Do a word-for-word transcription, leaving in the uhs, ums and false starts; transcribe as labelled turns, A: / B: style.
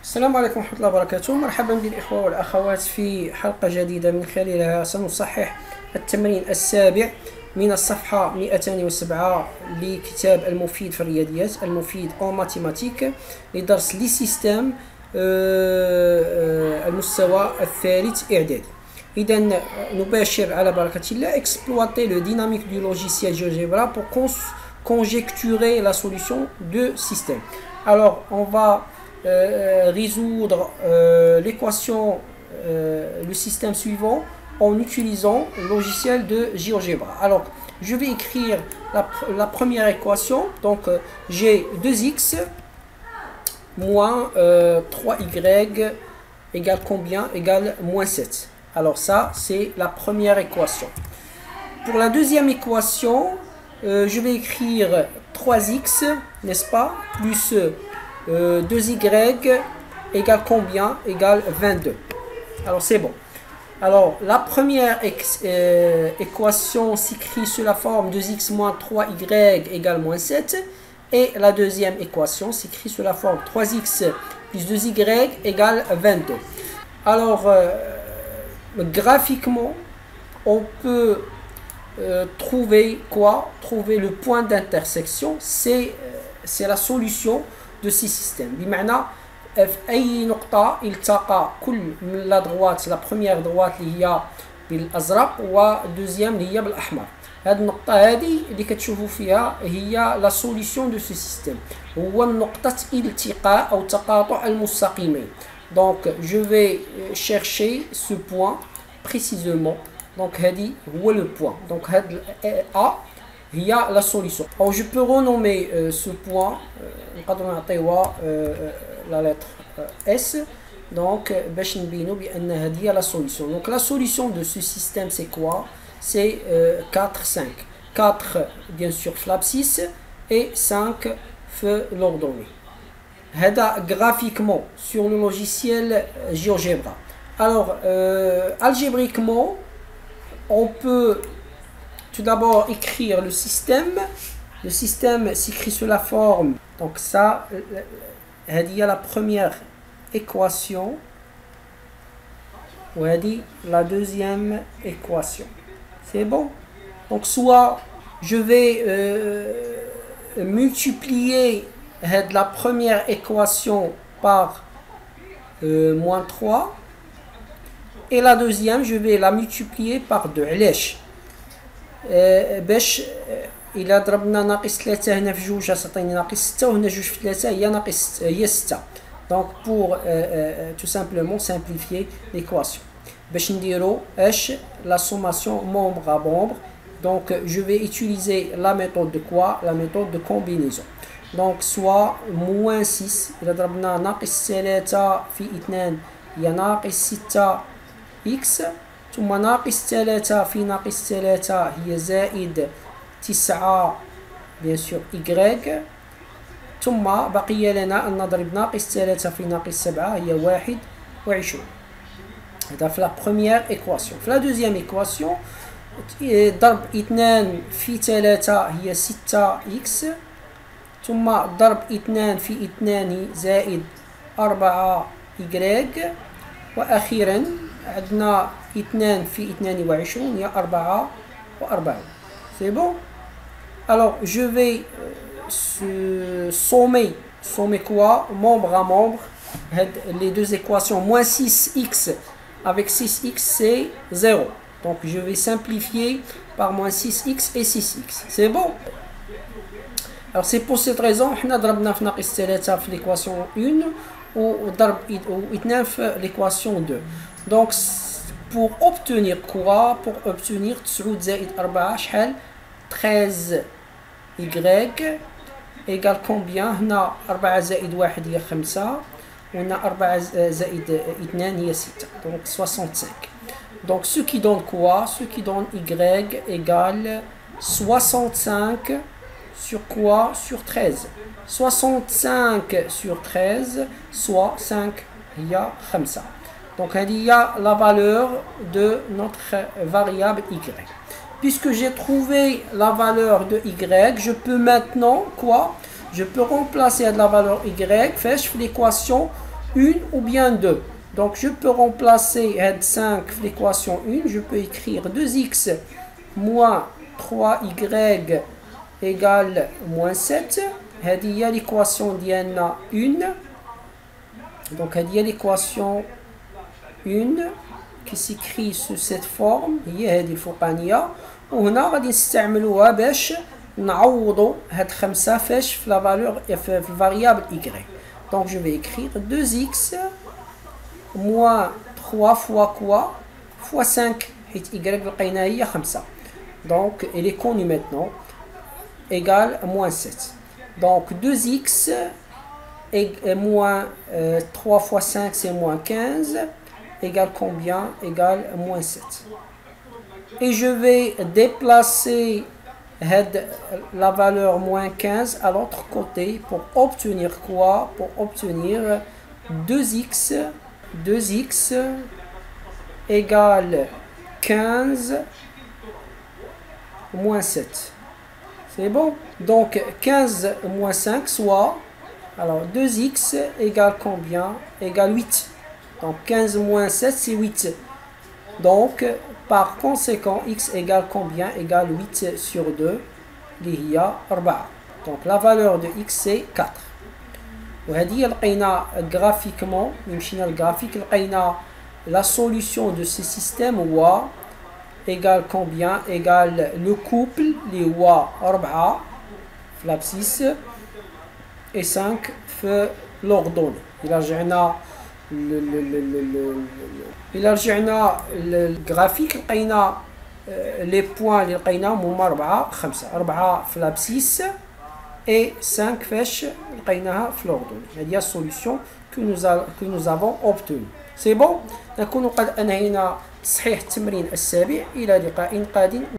A: السلام عليكم ورحمة الله وبركاته. مرحبا بالإخوة والأخوات في حلقة جديدة من خلالها سنصحح التمرين السابع من الصفحة مئتين وسبعة لكتاب المفيد في الرياضيات، المفيد أو ماتيماتيك، لدرس لي سيستم المستوى الثالث إعدادي. إذا نباشر على بركة الله. Exploiter le dynamique du logiciel GeoGebra pour conjecturer la solution de système. Alors, on va euh, résoudre euh, l'équation, euh, le système suivant en utilisant le logiciel de GeoGebra. Alors, je vais écrire la, la première équation. Donc, euh, j'ai deux x moins euh, trois y égale combien? Égale moins sept. Alors ça, c'est la première équation. Pour la deuxième équation, euh, je vais écrire trois x, n'est-ce pas, plus euh, deux y égale combien? Égale vingt-deux. Alors c'est bon. Alors la première euh, équation s'écrit sous la forme deux x moins trois y égale moins sept. Et la deuxième équation s'écrit sous la forme trois x plus deux y égale vingt-deux. Alors, euh, graphiquement, on peut euh, trouver quoi? Trouver le point d'intersection. C'est euh, la solution de ces systèmes. بمعنى في أي نقطة التقى كل من la droite, la première droite اللي هي بالأزرق ودوزيام اللي هي بالأحمر. هذه النقطة هذه اللي كتشوفوا فيها هي لا سوليسيون دو سو سيستيم، هو نقطة التقاء أو تقاطع المستقيمين. Donc je vais chercher ce point précisément. Donc هذه هو le point. Donc هذا A هي la solution. Alors je peux renommer euh, ce point نقدروا نعطيوها la lettre S. Donc باش نبينوا بأن هذه هي la solution. Donc la solution de ce système c'est quoi? C'est euh, quatre, cinq. quatre, bien sûr, l'abscisse et cinq, feu l'ordonnée. Hada graphiquement sur le logiciel GeoGebra. Alors, euh, algébriquement, on peut tout d'abord écrire le système. Le système s'écrit sous la forme. Donc, ça, il y a la première équation. Ou la deuxième équation. C'est bon. Donc soit je vais euh, multiplier la première équation par euh, moins trois et la deuxième je vais la multiplier par deux. علاش باش إلا ضربنا ناقص ثلاثة هنا في جوج تعطيني ناقص ستة وهنا جوج في ثلاثة هي ناقص هي ستة. Donc pour euh, euh, tout simplement simplifier l'équation. باش نديرو اش la sommation membre à membre. Donc je vais utiliser la méthode de quoi? La méthode de combinaison. Donc soit moins six إذا ضربنا ناقص ثلاثة في اثنان هي ناقص ستة x، ثم ناقص ثلاثة في ناقص ثلاثة هي زائد تسعة bien sûr y، ثم بقي لنا أن نضرب ناقص ثلاثة في ناقص سبعة هي واحد وعشرون. هذا في la première équation. في la deuxième équation ضرب اثنان في ثلاثة هي ستة x، ثم ضرب اثنان في اثنان زائد أربعة y، وأخيرا عندنا اثنان في اثنان وعشرون هي أربعة وأربعون. C'est bon? Alors je vais euh, sommer, sommer quoi? Membre à membre. Les deux équations, moins six x avec six x c'est zéro. Donc je vais simplifier par moins six x et six x. C'est bon? Alors c'est pour cette raison on a ضربنا في ناقص ثلاثة في l'équation un وضرب اثنان في l'équation deux. Donc pour obtenir quoi? Pour obtenir تسعة زائد أربعة شحال؟ treize y égale combien؟ هنا أربعة زائد واحد هي خمسة، وهنا أربعة زائد اثنان هي ستة. Donc soixante-cinq. Donc ce qui donne quoi? Ce qui donne y égale soixante-cinq sur quoi? Sur treize. soixante-cinq sur treize soit cinq هي خمسة. Donc il y a la valeur de notre variable y. Puisque j'ai trouvé la valeur de y, je peux maintenant quoi? Je peux remplacer la valeur y, faire l'équation une ou bien deux. Donc je peux remplacer cinq l'équation un, je peux écrire deux x moins trois y égale moins sept. هذه هي l'équation ديالنا un. Donc هذه هي l'équation un qui s'écrit sous cette forme, هي هذه الفوقانية. وهنا غادي نستعملوها باش نعوضوا هاد خمسة فاش في لا فالور في الفاريابل y. Donc je vais écrire deux x moins trois fois quoi fois cinq حيت y لقينا هي خمسة. Donc elle est connue maintenant égale moins sept. Donc deux x et moins euh, trois fois cinq c'est moins quinze égale combien? Égale moins sept. Et je vais déplacer la valeur moins quinze à l'autre côté pour obtenir quoi? Pour obtenir deux x, deux x égale quinze moins sept. C'est bon? Donc quinze moins cinq soit, alors deux x égale combien? Égale huit. Donc quinze moins sept c'est huit. Donc par conséquent x égale combien? Égale huit sur deux اللي هي أربعة. Donc la valeur de x c'est quatre. وهذه لقينا graphiquement مشينا الجرافيك لقينا la solution de ce système هو égale combien? Égale le couple اللي هو أربعة في l'abscisse et cinq في l'ordonnée. إلا رجعنا إلا رجعنا للجرافيك لقينا لي بوان اللي لقيناهم هما أربعة خمسة. أربعة في لابسيس et cinq فاش لقيناها في l'ordonnée. هذه هي السوليسيون que nous que nous avons obtenue. C'est bon. نكون قد أنهينا تصحيح التمرين السابع. إلى لقاء قادم.